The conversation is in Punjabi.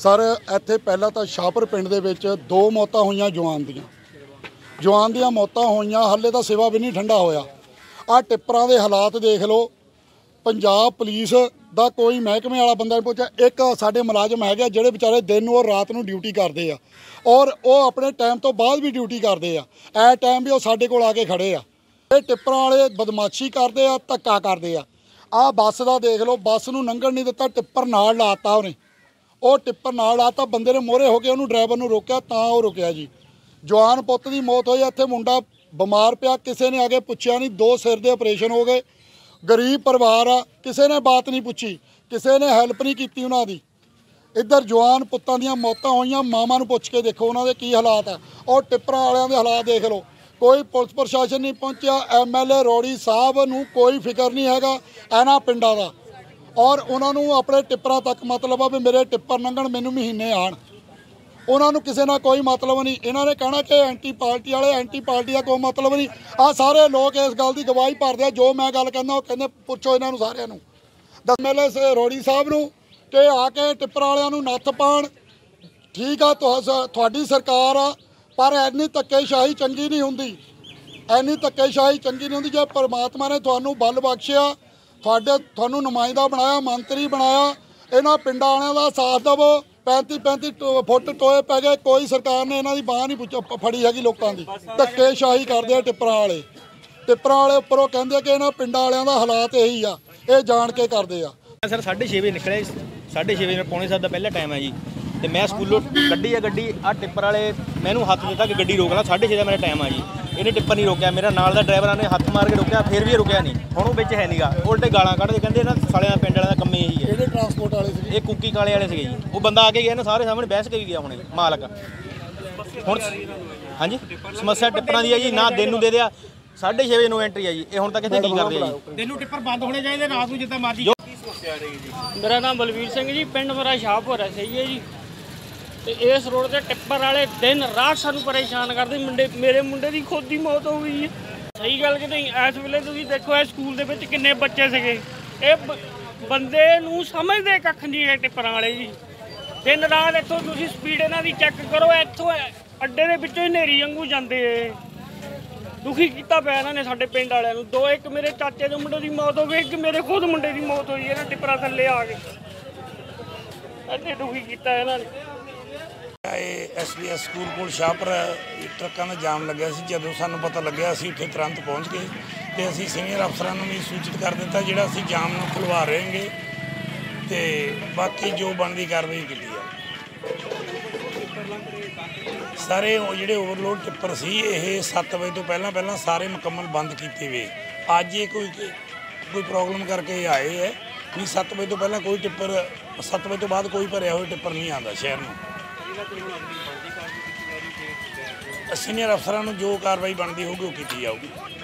सर ਇੱਥੇ ਪਹਿਲਾਂ ਤਾਂ ਸ਼ਾਹਪੁਰ ਪਿੰਡ ਦੇ ਵਿੱਚ 2 ਮੌਤਾਂ ਹੋਈਆਂ ਜਵਾਨ ਦੀਆਂ ਮੌਤਾਂ ਹੋਈਆਂ। ਹੱਲੇ ਤਾਂ ਸਿਵਾ ਵੀ ਨਹੀਂ ਠੰਡਾ ਹੋਇਆ। ਆ ਟਿੱਪਰਾਂ ਦੇ ਹਾਲਾਤ ਦੇਖ ਲਓ। ਪੰਜਾਬ ਪੁਲਿਸ ਦਾ ਕੋਈ ਮਹਿਕਮੇ ਵਾਲਾ ਬੰਦਾ ਨਹੀਂ ਪੁੱਛਿਆ। ਇੱਕ ਸਾਡੇ ਮੁਲਾਜ਼ਮ ਹੈਗੇ ਜਿਹੜੇ ਵਿਚਾਰੇ ਦਿਨ ਨੂੰ ਔਰ ਰਾਤ ਨੂੰ ਡਿਊਟੀ ਕਰਦੇ ਆ ਔਰ ਉਹ ਆਪਣੇ ਟਾਈਮ ਤੋਂ ਬਾਅਦ ਵੀ ਡਿਊਟੀ ਕਰਦੇ ਆ। ਐ ਟਾਈਮ ਵੀ ਉਹ ਸਾਡੇ ਕੋਲ ਆ ਕੇ ਖੜੇ ਆ। ਇਹ ਟਿੱਪਰਾਂ ਵਾਲੇ ਬਦਮਾਸ਼ੀ ਕਰਦੇ ਆ, ਧੱਕਾ ਕਰਦੇ ਆ। ਆ ਬੱਸ ਦਾ ਦੇਖ ਲਓ, ਬੱਸ ਨੂੰ ਲੰਘਣ ਨਹੀਂ ਦਿੱਤਾ, ਟਿੱਪਰ ਨਾਲ ਲਾਤਾ ਉਹਨੇ। ਉਹ ਟਿੱਪਰ ਨਾਲ ਲਾਤਾ, ਬੰਦੇ ਨੇ ਮੋਹਰੇ ਹੋ ਕੇ ਉਹਨੂੰ ਡਰਾਈਵਰ ਨੂੰ ਰੋਕਿਆ ਤਾਂ ਉਹ ਰੁਕਿਆ ਜੀ। ਜਵਾਨ ਪੁੱਤ ਦੀ ਮੌਤ ਹੋਈ। ਇੱਥੇ ਮੁੰਡਾ ਬਿਮਾਰ ਪਿਆ, ਕਿਸੇ ਨੇ ਆ ਕੇ ਪੁੱਛਿਆ ਨਹੀਂ। 2 ਸਿਰ ਦੇ ਆਪਰੇਸ਼ਨ ਹੋ ਗਏ। ਗਰੀਬ ਪਰਿਵਾਰ ਆ, ਕਿਸੇ ਨੇ ਬਾਤ ਨਹੀਂ ਪੁੱਛੀ, ਕਿਸੇ ਨੇ ਹੈਲਪ ਨਹੀਂ ਕੀਤੀ ਉਹਨਾਂ ਦੀ। ਇੱਧਰ ਜਵਾਨ ਪੁੱਤਾਂ ਦੀਆਂ ਮੌਤਾਂ ਹੋਈਆਂ। ਮਾਵਾਂ ਨੂੰ ਪੁੱਛ ਕੇ ਦੇਖੋ ਉਹਨਾਂ ਦੇ ਕੀ ਹਾਲਾਤ ਆ। ਔਰ ਟਿੱਪਰਾਂ ਵਾਲਿਆਂ ਦੇ ਹਾਲਾਤ ਦੇਖ ਲਓ। ਕੋਈ ਪੁਲਿਸ ਪ੍ਰਸ਼ਾਸਨ ਨਹੀਂ ਪਹੁੰਚਿਆ। MLA ਰੋੜੀ ਸਾਹਿਬ ਨੂੰ ਕੋਈ ਫਿਕਰ ਨਹੀਂ ਹੈਗਾ ਇਹਨਾਂ ਪਿੰਡਾਂ ਦਾ। ਔਰ ਉਹਨਾਂ ਨੂੰ ਆਪਣੇ ਟਿੱਪਰਾਂ ਤੱਕ ਮਤਲਬ ਆ ਵੀ ਮੇਰੇ ਟਿੱਪਰ ਲੰਘਣ, ਮੈਨੂੰ ਮਹੀਨੇ ਆਣ। ਉਹਨਾਂ ਨੂੰ ਕਿਸੇ ਨਾਲ ਕੋਈ ਮਤਲਬ ਨਹੀਂ। ਇਹਨਾਂ ਨੇ ਕਹਿਣਾ ਕਿ ਐਂਟੀ ਪਾਰਟੀ ਵਾਲੇ, ਐਂਟੀ ਪਾਰਟੀ ਦਾ ਕੋਈ ਮਤਲਬ ਨਹੀਂ। ਆ ਸਾਰੇ ਲੋਕ ਇਸ ਗੱਲ ਦੀ ਗਵਾਹੀ ਭਰਦੇ ਆ। ਜੋ ਮੈਂ ਗੱਲ ਕਹਿੰਦਾ ਉਹ ਕਹਿੰਦੇ ਪੁੱਛੋ ਇਹਨਾਂ ਨੂੰ ਸਾਰਿਆਂ ਨੂੰ। MLA ਰੋੜੀ ਸਾਹਿਬ ਨੂੰ ਕਿ ਆ ਕੇ ਟਿੱਪਰ ਵਾਲਿਆਂ ਨੂੰ ਨੱਥ ਪਾਉਣ। ਠੀਕ ਆ, ਤੁਹਾਡੀ ਸਰਕਾਰ ਆ, ਪਰ ਇੰਨੀ ਧੱਕੇਸ਼ਾਹੀ ਚੰਗੀ ਨਹੀਂ ਹੁੰਦੀ। ਇੰਨੀ ਧੱਕੇਸ਼ਾਹੀ ਚੰਗੀ ਨਹੀਂ ਹੁੰਦੀ। ਜੇ ਪਰਮਾਤਮਾ ਨੇ ਤੁਹਾਨੂੰ ਬਲ ਬਖਸ਼ਿਆ, ਤੁਹਾਨੂੰ ਨੁਮਾਇੰਦਾ ਬਣਾਇਆ, ਮੰਤਰੀ ਬਣਾਇਆ, ਇਹਨਾਂ ਪਿੰਡਾਂ ਵਾਲਿਆਂ ਦਾ ਸਾਥ ਦੇਵੋ। 35 ਫੁੱਟ ਟੋਏ ਪੈ ਗਏ, ਕੋਈ ਸਰਕਾਰ ਨੇ ਇਹਨਾਂ ਦੀ ਬਾਂਹ ਨਹੀਂ ਫੜੀ ਹੈਗੀ ਲੋਕਾਂ ਦੀ। ਧੱਕੇਸ਼ਾਹੀ ਕਰਦੇ ਆ ਟਿੱਪਰਾਂ ਵਾਲੇ। ਟਿੱਪਰਾਂ ਵਾਲੇ ਉੱਪਰੋਂ ਕਹਿੰਦੇ ਕਿ ਇਹਨਾਂ ਪਿੰਡਾਂ ਵਾਲਿਆਂ ਦਾ ਹਾਲਾਤ ਇਹੀ ਆ, ਇਹ ਜਾਣ ਕੇ ਕਰਦੇ ਆ। सर 6:30 ਵਜੇ ਨਿਕਲੇ। 6:30 ਵਜੇ ਪੌਣੇ 7 ਦਾ ਪਹਿਲਾ ਟਾਈਮ ਹੈ ਜੀ। ਤੇ ਮੈਂ ਸਕੂਲੋਂ ਗੱਡੀ ਆ ਟਿੱਪਰ ਵਾਲੇ ਮੈਨੂੰ ਹੱਥ ਦਿੱਤਾ ਕਿ ਗੱਡੀ ਰੋਕ ਲਾ। 6:30 ਦਾ ਮੇਰਾ ਟਾਈਮ ਆ ਜੀ। ਇਹਨੇ ਟਿੱਪਰ ਨਹੀਂ ਰੋਕਿਆ। ਮੇਰਾ ਨਾਲ ਦਾ ਡਰਾਈਵਰਾਂ ਨੇ ਹੱਥ ਮਾਰ ਕੇ ਰੋਕਿਆ, ਫਿਰ ਵੀ ਇਹ ਰੁਕਿਆ ਨਹੀਂ। ਹੁਣ ਉਹ ਵਿੱਚ ਹੈ ਨਹੀਂਗਾ, ਉਲਟੇ ਗਾਲਾਂ ਕੱਢਦੇ, ਕਹਿੰਦੇ ਇਹਨਾਂ ਸਾਲਿਆਂ ਪਿੰਡ ਵਾਲਿਆਂ ਦਾ ਕੰਮ ਇਹੀ ਹੈ। ਇਹਦੇ ਟਰਾਂਸਪੋਰਟ ਵਾਲੇ ਸੀ, ਇਹ ਕੁੱਕੀ ਕਾਲੇ ਵਾਲੇ ਸੀਗੇ ਜੀ। ਉਹ ਬੰਦਾ ਆ ਕੇ ਗਿਆ, ਇਹਨਾਂ ਸਾਰੇ ਸਾਹਮਣੇ ਬਹਿਸ ਕੇ ਵੀ ਗਿਆ ਹੁਣੇ ਮਾਲਕ। ਹੁਣ ਹਾਂਜੀ ਸਮੱਸਿਆ ਟਿੱਪਰਾਂ ਦੀ ਹੈ ਜੀ। ਨਾ ਦਿਨ ਨੂੰ ਦੇ ਦਿਆ, 6:30 ਵਜੇ ਨੂੰ ਐਂਟਰੀ ਹੈ ਜੀ। ਇਹ ਹੁਣ ਤੱਕ ਇੱਥੇ ਕੀ ਕਰਦੇ ਆ ਜੀ? ਦਿਨ ਨੂੰ ਟਿੱਪਰ ਬੰਦ ਹੋਣੇ ਚਾਹੀਦੇ, ਰਾਤ ਨੂੰ ਜਿੱਦਾਂ ਮਰਜ਼ੀ। मेरा नाम बलवीर सिंह जी, पिंड मेरा शाहपुर है। सही है जी। तो इस रोड से टिप्पर वाले दिन रात सानू परेशान करते। मेरे मुंडे की खुद की मौत हो गई है। सही गल कि नहीं? इस वेले तुसीं देखो स्कूल दे विच किन्ने बच्चे सीगे। ये बंदे नूं समझदे कख नहीं है टिप्परां वाले जी। दिन रात इत्थों तुसीं स्पीड इन्हां दी चैक करो। इत्थों अड्डे दे विचों ही नेरी वांगू जांदे। दुखी किया पिया इन्हों ने साडे पिंड वालियां नूं। 2 एक मेरे चाचे के मुंडे की मौत हो गई, एक मेरे खुद मुंडे की मौत हुई है टिप्परां थल्ले आ के। इन्ने दुखी किया इन्हों ने। SBS स्कूल कोल शाहपुर ट्रकों का जाम लग्या सी। जदों सानूं पता लग्या असीं उत्थे तुरंत पहुँच गए ते असीं सीनियर अफसरां नूं भी सूचित कर दिता जिहड़ा असीं जाम नूं खुलवा रहेंगे ते बाकी जो बनदी कार्रवाई कीती है। सारे जिहड़े ओवरलोड टिप्पर सी ये 7 बजे तो पहला सारे मुकम्मल बंद किए हुए। अज ये कोई प्रॉब्लम करके आए है। नहीं 7 बजे तो पहला कोई टिप्पर, 7 बजे तो बाद कोई भरिया हुआ टिप्पर नहीं आता शहर में। सीनियर अफसरां नूं जो कार्रवाई बनती होगी वो की जाऊगी।